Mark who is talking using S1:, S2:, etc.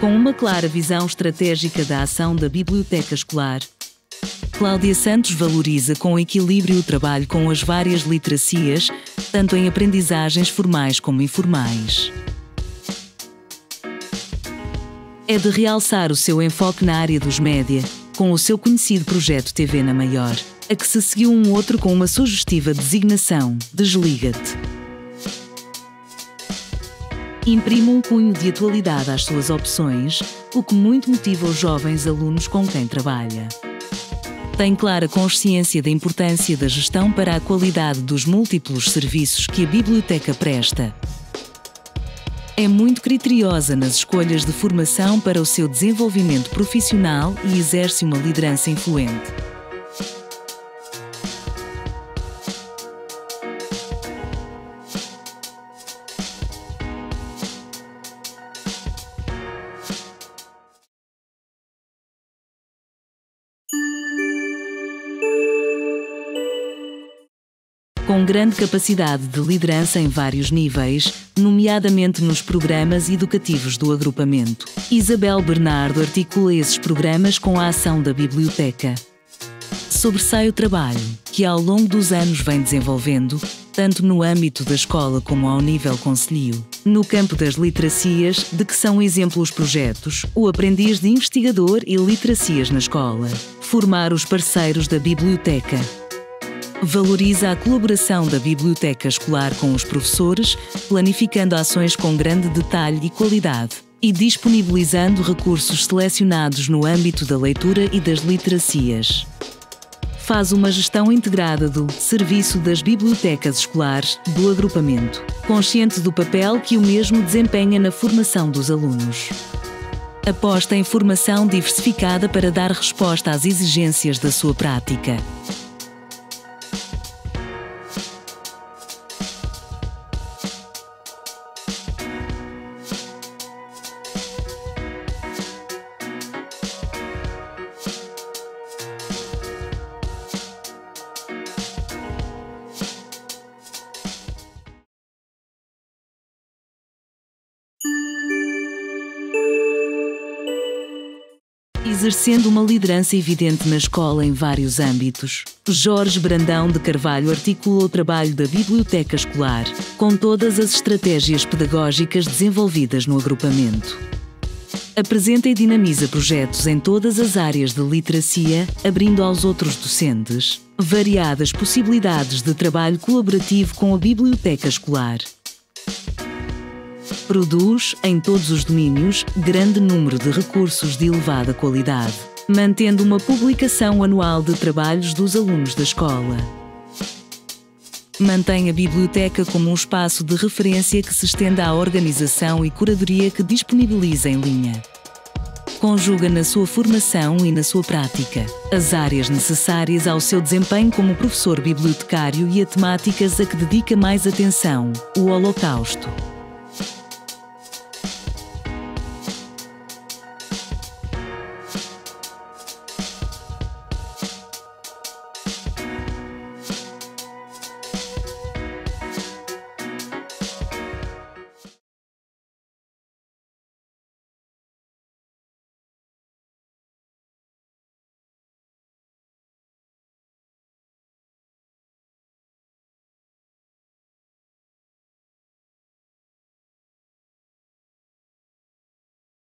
S1: Com uma clara visão estratégica da ação da biblioteca escolar, Cláudia Santos valoriza com equilíbrio o trabalho com as várias literacias, tanto em aprendizagens formais como informais. É de realçar o seu enfoque na área dos média, com o seu conhecido projeto TV na Maior, a que se seguiu um outro com uma sugestiva designação: Desliga-te. Imprime um cunho de atualidade às suas opções, o que muito motiva os jovens alunos com quem trabalha. Tem clara consciência da importância da gestão para a qualidade dos múltiplos serviços que a biblioteca presta. É muito criteriosa nas escolhas de formação para o seu desenvolvimento profissional e exerce uma liderança influente. Com grande capacidade de liderança em vários níveis, nomeadamente nos programas educativos do agrupamento, Isabel Bernardo articula esses programas com a ação da biblioteca. Sobressai o trabalho, que ao longo dos anos vem desenvolvendo, tanto no âmbito da escola como ao nível concelhio, no campo das literacias, de que são exemplo os projetos, o aprendiz de investigador e literacias na escola, formar os parceiros da biblioteca. Valoriza a colaboração da biblioteca escolar com os professores, planificando ações com grande detalhe e qualidade, e disponibilizando recursos selecionados no âmbito da leitura e das literacias. Faz uma gestão integrada do serviço das bibliotecas escolares do agrupamento, consciente do papel que o mesmo desempenha na formação dos alunos. Aposta em formação diversificada para dar resposta às exigências da sua prática. Exercendo uma liderança evidente na escola em vários âmbitos, Jorge Brandão de Carvalho articula o trabalho da biblioteca escolar, com todas as estratégias pedagógicas desenvolvidas no agrupamento. Apresenta e dinamiza projetos em todas as áreas de literacia, abrindo aos outros docentes variadas possibilidades de trabalho colaborativo com a biblioteca escolar. Produz, em todos os domínios, grande número de recursos de elevada qualidade, mantendo uma publicação anual de trabalhos dos alunos da escola. Mantém a biblioteca como um espaço de referência que se estende à organização e curadoria que disponibiliza em linha. Conjuga na sua formação e na sua prática as áreas necessárias ao seu desempenho como professor bibliotecário e a temáticas a que dedica mais atenção: o Holocausto.